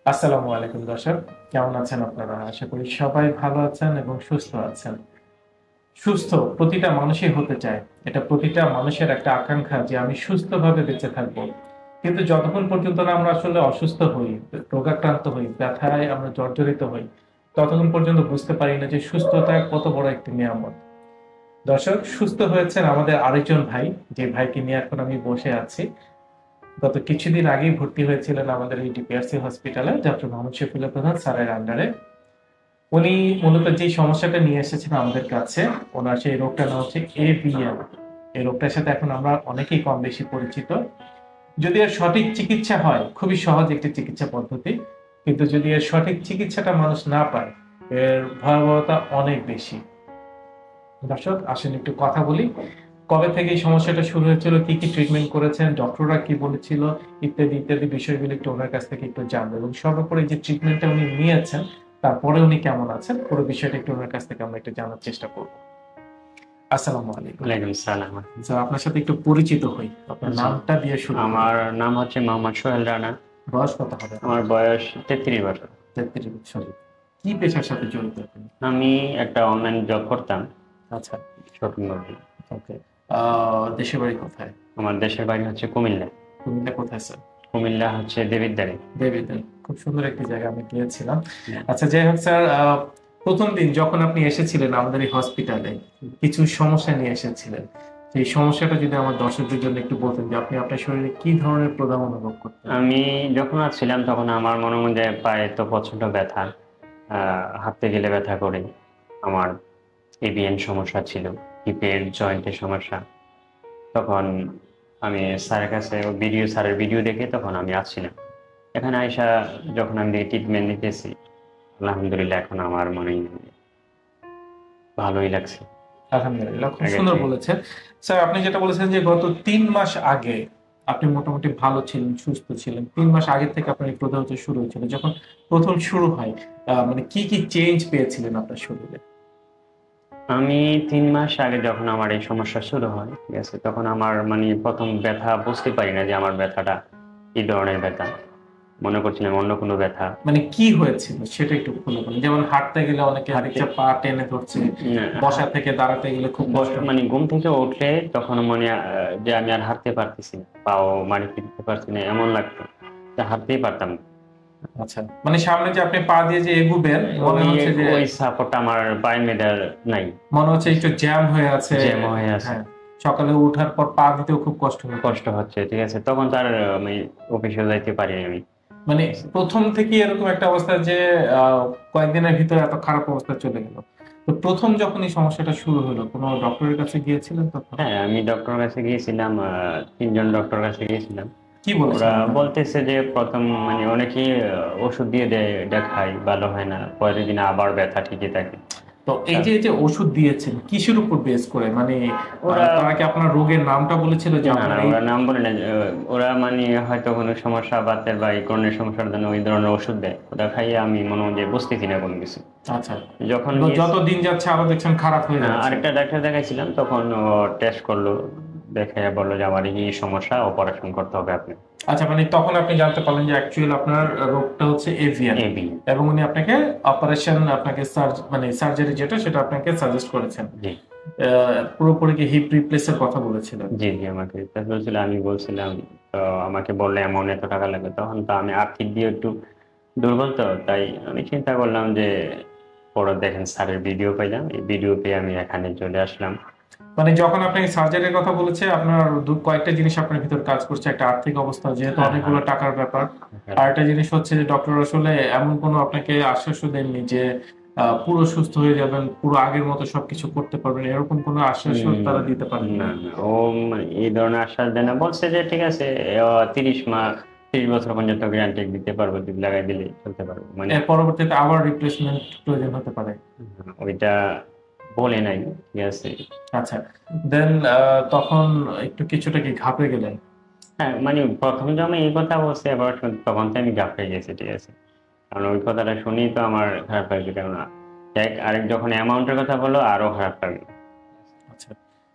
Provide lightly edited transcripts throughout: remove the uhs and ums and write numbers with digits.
আসসালামু আলাইকুম দর্শক, কেমন আছেন আপনারা? আশা করি সবাই ভালো আছেন এবং সুস্থ আছেন। সুস্থ প্রতিটা মানুষই হতে চায়। এটা প্রতিটা মানুষের একটা আকাঙ্ক্ষা যে আমি সুস্থভাবে বেঁচে থাকবো। কিন্তু যতক্ষণ পর্যন্ত না আমরা আসলে অসুস্থ হই, রোগাক্রান্ত হই, ব্যথায় আমরা জর্জরিত হই, ততক্ষণ পর্যন্ত বুঝতে পারি না যে সুস্থতা কত বড় একটি নিয়ামত। দর্শক, সুস্থ হয়েছেন আমাদের আরেকজন ভাই, যে ভাইকে নিয়ে এখন আমি বসে আছি। গত কিছুদিন আগেই ভর্তি হয়েছিলেন আমাদের এই ডিপিআরসি হসপিটালে ডক্টর মোহাম্মদ শফিউল্লাহ প্রধান স্যারের আন্ডারে। উনি মূলত যে সমস্যাটা নিয়ে এসেছেন আমাদের কাছে, ওনার সেই রোগটার নাম হচ্ছে এভিএম। এই রোগটার সাথে এখন আমরা অনেকেই কম বেশি পরিচিত। যদি এর সঠিক চিকিৎসা হয়, খুবই সহজ একটি চিকিৎসা পদ্ধতি, কিন্তু যদি এর সঠিক চিকিৎসাটা মানুষ না পায়, এর ভয়াবহতা অনেক বেশি। দর্শক, আসেন একটু কথা বলি। কবে থেকে এই সমস্যাটা শুরু হয়েছিল, কি কি ট্রিটমেন্ট করেছেন, ডক্টররা কি বলেছিল, ইত্যাদি ইত্যাদি বিষয়গুলো একটু ওনার কাছ থেকে একটু জানবো, এবং সর্বোপরি যে ট্রিটমেন্টটা উনি নিয়েছেন তারপরে উনি কেমন আছেন, পুরো বিষয়টা একটু ওনার কাছ থেকে আমরা একটু জানার চেষ্টা করবো। আসসালামু আলাইকুম। ওয়ালাইকুম সালাম। স্যার, আপনার সাথে একটু পরিচিত হই, আপনার জি, নামটা দিয়ে শুরু করি। আমার নাম হচ্ছে মোহাম্মদ সোহেল রানা। বয়স কত হবে আমার আপনার? বয়স 33 বছর। 33 বছর। কি পেশার সাথে জড়িত আপনি? আমি একটা অনলাইন জব করতাম, আচ্ছা। শপিং মলে। ওকে। দেশের বাড়ি কোথায়? আমার দেশের বাড়ি হচ্ছে কুমিল্লা। কুমিল্লা কোথায় স্যার? কুমিল্লা হচ্ছে দেবিদ্বারে। দেবিদ্বার, খুব সুন্দর একটি জায়গা, আমি গিয়েছিলাম। আচ্ছা, যাই হোক স্যার, প্রথম দিন যখন আপনি এসেছিলেন আমাদের এই হসপিটালে, কিছু সমস্যা নিয়ে এসেছিলেন। সেই সমস্যাটা যদি আমার দর্শকদের জন্য একটু বলতেন যে আপনি আপনার শরীরে কি ধরনের প্রদাহ অনুভব করতেন। আমি যখন আসছিলাম তখন আমার মনে মধ্যে পায়ে তো প্রচন্ড ব্যথা, হাঁটতে গেলে ব্যথা করে। আমার এবিএন সমস্যা ছিল, হিপের জয়েন্টের সমস্যা। তখন আমি স্যারের ভিডিও দেখে তখন আমি আসছিলাম এখানে আইসা। যখন আমি ট্রিটমেন্ট নিতেছি, আলহামদুলিল্লাহ এখন আমার মনে ভালোই লাগছে। আলহামদুলিল্লাহ, খুব আগের সুন্দর থেকে বলেছেন। স্যার, আপনি যেটা বলেছেন যে গত 3 মাস আগে আপনি মোটামুটি ভালো ছিলেন, সুস্থ ছিলেন। 3 মাস আগে থেকে আপনার এই প্রদাহটা শুরু হয়েছিল, যখন প্রথম শুরু হয়, মানে কি কি চেঞ্জ পেয়েছিলেন আপনার শরীরে? আমি 3 মাস আগে যখন আমার এই সমস্যা শুরু হয়, ঠিক আছে, তখন আমার প্রথম ব্যথা বুঝতে পারি না যে আমার ব্যথাটা কি ধরনের ব্যথা। মনে করছিলাম অন্য কোনো ব্যথা। মানে কি হয়েছিল সেটা একটু খুলে বলুন। যেমন হাঁটতে গেলে অনেকে হাঁটতে দেখছে পা টেনে ধরছে, না, বসা থেকে দাঁড়াতে গেলে খুব কষ্ট হয়। ঘুম থেকে উঠলে তখন যে আমি আর হাঁটতে পারতেছি না, পাও মাটিতে দিতে পারছি না, এমন লাগতো যে হাঁটতেই পারতাম না। আচ্ছা, মানে সামনে যে আপনি পা দিয়ে যে এগুবেন, মনে ওই হচ্ছে যে ওই সাপোর্ট আমার পায়ের মেয়েদের নাই, মনে হচ্ছে একটু জ্যাম হয়ে আছে। জ্যাম হয়ে আছে। হ্যাঁ, সকালে ওঠার পর পা দিতেও খুব কষ্ট হতো। কষ্ট হচ্ছে, ঠিক আছে, তখন তার আমি অফিসে যাইতে পারি আমি। মানে প্রথম থেকে এরকম একটা অবস্থা যে কয়েকদিনের ভিতরে এত খারাপ অবস্থা চলে গেল। তো প্রথম যখন এই সমস্যাটা শুরু হলো, কোনো ডক্টরের কাছে গিয়েছিলেন তখন? হ্যাঁ, আমি ডক্টর কাছে গিয়েছিলাম, 3জন ডক্টর কাছে গিয়েছিলাম। কি ওরা বলেছিলেন তারা? বলতেছে যে প্রথম অনেকেই ওষুধ দিয়ে দেয়, দেখায় ভালো হয় না, পরের দিন আবার ব্যথা ঠিকই থাকে। তো এই যে ওষুধ দিয়েছেন কিসের উপর বেস করে, মানে ওরা তারা কি আপনার রোগের নামটা বলেছিল যে না আপনার না, এই? ওরা নাম বলে না, ওরা হয়তো কোনো সমস্যা বাতের বা এই ধরনের সমস্যার জন্য ওই ধরনের ওষুধ দেয়, ওটা খাইয়ে আমি মনে হয় যে বুঝতেছি না কোনো কিছু। আচ্ছা। যখন তো গিয়েছি, যত দিন যাচ্ছে আরো দেখছেন খারাপ হয়ে যাচ্ছে। আরেকটা ডাক্তার দেখাইছিলাম, তখন ও টেস্ট করলো, দেখে বললো যে আমার এই সমস্যা, অপারেশন করতে হবে আপনি। আচ্ছা, মানে তখন আপনি জানতে পারলেন যে অ্যাকচুয়ালি আপনার রোগটা হচ্ছে এভিয়ান, এবি। এবং উনি আপনাকে অপারেশন, আপনাকে মানে সার্জারি যেটা সেটা আপনাকে সাজেস্ট করেছেন। জি পুরোপুরি কি হিপ রিপ্লেসের কথা বলেছিলেন? জি জি, আমাকে রিপ্লেস বলছিল, আমি বলছিলাম। তো আমাকে বললে এমন এত টাকা লাগবে, তখন তো আমি আর্থিক দিয়ে একটু দুর্বল, তো তাই আমি চিন্তা করলাম যে পরে দেখেন স্যারের ভিডিও পাইলাম, এই ভিডিও পেয়ে আমি এখানে চলে আসলাম। মানে যখন আপনাকে সার্জারির কথা বলেছে, আপনার কয়েকটা জিনিস আপনার ভিতর কাজ করছে। একটা আর্থিক অবস্থা, যেহেতু হ্যাঁ অনেকগুলো হ্যাঁ টাকার ব্যাপার। হ্যাঁ। আর একটা জিনিস হচ্ছে যে ডক্টর আসলে এমন কোনো আপনাকে আশ্বাসও দেননি যে পুরো সুস্থ হয়ে যাবেন, পুরো আগের মতো সবকিছু করতে পারবেন, এরকম কোনো আশ্বাসও তারা দিতে পারেননি। না না, ও এই ধরনের আশ্বাস দেয় না, বলছে যে ঠিক আছে, 30 মাস 30 বছর পর্যন্ত গ্যারান্টি দিতে পারবো, যদি লাগাই দিলে চলতে পারবো এর পরবর্তীতে আবার রিপ্লেসমেন্ট প্রয়োজন হতে পারে। ওইটা বলে নাই, ঠিক আছে। আচ্ছা, দেন তখন একটু কিছুটা কি ঘাবড়ে গেলেন? হ্যাঁ, প্রথম যখন এই কথা বলছে, এবার তখন তো আমি গাফে গেছি, ঠিক আছে, কারণ ওই কথাটা শুনেই তো আমার খারাপ লাগছে, কেননা আরেক যখন অ্যামাউন্টের কথা বললো আরো খারাপ লাগলো। আচ্ছা,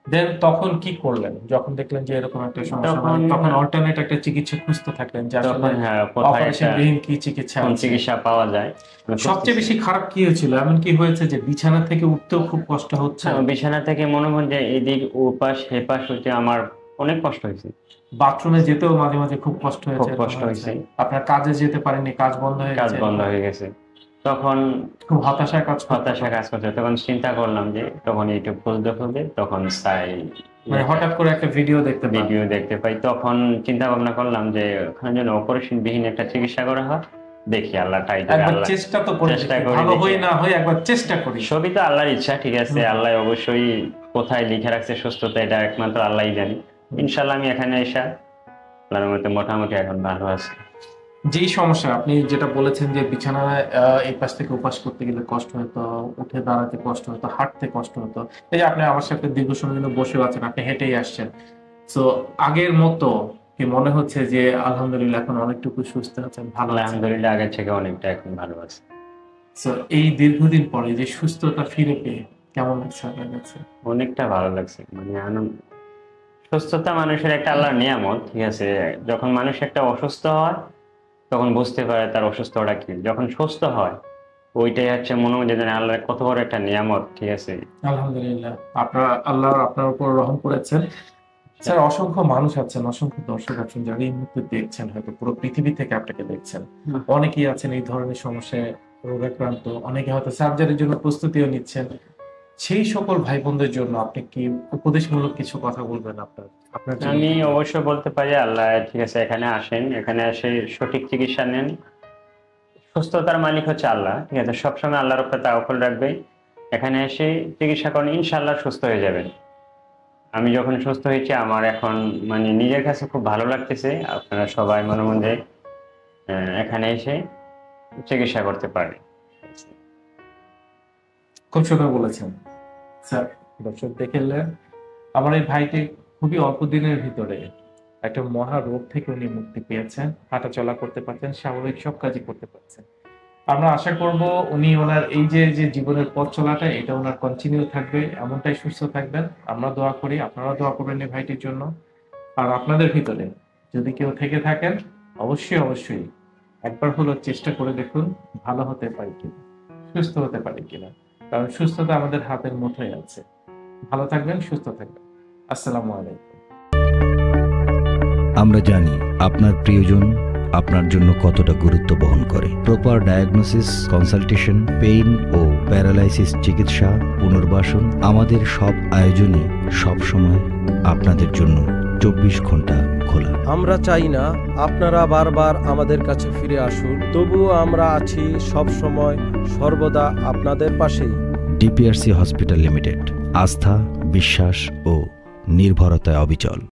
দেন তখন কি করলেন যখন দেখলেন যে এরকম একটা সমস্যা? তখন অল্টারনেট একটা চিকিৎসা খুঁজতে থাকলেন যে আসলে অপারেশন বিহীন কি চিকিৎসা আছে, চিকিৎসা পাওয়া যায়। সবচেয়ে বেশি খারাপ কি হয়েছিল? এমন কি হয়েছে যে বিছানা থেকে উঠতেও খুব কষ্ট হচ্ছে? বিছানা থেকে মনে হয় যে এদিক ওপাশ হেপাশ হইতে আমার অনেক কষ্ট হয়েছে। বাথরুমে যেতেও মাঝে মাঝে খুব কষ্ট হয়েছে? খুব কষ্ট হয়েছে। আপনার কাজে যেতে পারেননি, কাজ বন্ধ হয়ে গেছে? তখন খুব হতাশা কাজ করছে। তখন চিন্তা করলাম যে তখন ইউটিউব খুলতে তখন মানে হঠাৎ করে একটা ভিডিও দেখতে পাই। তখন চিন্তা ভাবনা করলাম যে ওখানে যেন অপারেশন বিহীন একটা চিকিৎসা করা হয়, দেখি আল্লাহ টাই দেবে। একবার চেষ্টা তো করি, ভালো হয় না হয় একবার চেষ্টা করি। সবই তো আল্লাহর ইচ্ছা, ঠিক আছে। আল্লাহ অবশ্যই কোথায় লিখে রাখছে সুস্থতা, এটা একমাত্র আল্লাহই জানি। ইনশাআল্লাহ আমি এখানে এসে আল্লাহর মতে মোটামুটি এখন ভালো আছি। যেই সমস্যা আপনি যেটা বলেছেন যে বিছানায় এই পাশ থেকে ওপাশ করতে গেলে কষ্ট হতো, উঠে দাঁড়াতে কষ্ট হতো, হাঁটতে কষ্ট হতো, এই যে আপনি আমার সাথে দীর্ঘ সময় কিন্তু বসেও আছেন, আপনি হেঁটেই আসছেন, তো আগের মতো কি মনে হচ্ছে যে আলহামদুলিল্লাহ এখন অনেকটুকু সুস্থ আছেন? ভালো, আলহামদুলিল্লাহ আগের থেকে অনেকটা এখন ভালো আছে। তো এই দীর্ঘদিন পরে যে সুস্থতা ফিরে পেয়ে কেমন লাগছে আপনার কাছে? অনেকটা ভালো লাগছে, মানে আনন্দ। সুস্থতা মানুষের একটা আল্লাহর নিয়ামত, ঠিক আছে। যখন মানুষ একটা অসুস্থ হয় তখন বুঝতে পারে তার অসুস্থতা কি, যখন সুস্থ হয় ওইটাই হচ্ছে মনে হয় যে আল্লাহর কত বড় একটা নিয়ামত, ঠিক আছে। আলহামদুলিল্লাহ আল্লাহ আপনার উপর রহম করেছেন। স্যার, অসংখ্য মানুষ আছেন, অসংখ্য দর্শক আছেন যারা এই মুহূর্তে দেখছেন, হয়তো পুরো পৃথিবী থেকে আপনাকে দেখছেন। অনেকেই আছেন এই ধরনের সমস্যায় রোগাক্রান্ত, অনেকে হয়তো সার্জারির জন্য প্রস্তুতিও নিচ্ছেন। সেই সকল ভাই বোনদের জন্য আপনি কি উপদেশমূলক কিছু কথা বলবেন? আমি অবশ্যই বলতে পারি, আল্লাহ, ঠিক আছে, এখানে আসেন, এখানে এসে সঠিক চিকিৎসা নেন। সুস্থতার মালিক হচ্ছে আল্লাহ, ঠিক আছে। সবসময় আল্লাহর উপরে তাওয়াক্কুল রাখবে, এখানে এসে চিকিৎসা করেন, ইনশাআল্লাহ সুস্থ হয়ে যাবেন। আমি যখন সুস্থ হয়েছি আমার এখন মানে নিজের কাছে খুব ভালো লাগতেছে। আপনারা সবাই মনে মনে এখানে এসে চিকিৎসা করতে পারে। খুব সুন্দর বলেছেন স্যার। দর্শক দেখলেন, আমার এই ভাইটি খুবই অল্প দিনের ভিতরে একটা মহা রোগ থেকে উনি মুক্তি পেয়েছেন, হাঁটা চলা করতে পারছেন, স্বাভাবিক সব কাজই করতে পারছেন। আমরা আশা করব উনি ওনার এই যে জীবনের পথ চলাটা এটা ওনার কন্টিনিউ থাকবে, এমনটাই সুস্থ থাকবেন। আমরা দোয়া করি, আপনারা দোয়া করবেন এই ভাইটির জন্য। আর আপনাদের ভিতরে যদি কেউ থেকে থাকেন, অবশ্যই একবার হলো চেষ্টা করে দেখুন ভালো হতে পারি কিনা, সুস্থ হতে পারি কিনা, কারণ সুস্থতা আমাদের হাতের মুঠোয় আছে। ভালো থাকবেন, সুস্থ থাকবেন। আসসালামু আলাইকুম। আমরা জানি আপনার প্রিয়জন আপনার জন্য কতটা গুরুত্ব বহন করে। প্রপার ডায়াগনোসিস, কনসালটেশন, পেইন ও প্যারালাইসিস চিকিৎসা, পুনর্বাসন, আমাদের সব আয়োজনে সব সময় আপনাদের জন্য 24 ঘন্টা খোলা। আমরা চাই না আপনারা বারবার আমাদের কাছে ফিরে আসুন, তবুও আমরা আছি সব সময় সর্বদা আপনাদের পাশেই। ডিপিআরসি হসপিটাল লিমিটেড, আস্থা, বিশ্বাস ও নির্ভরতায় অবিচল।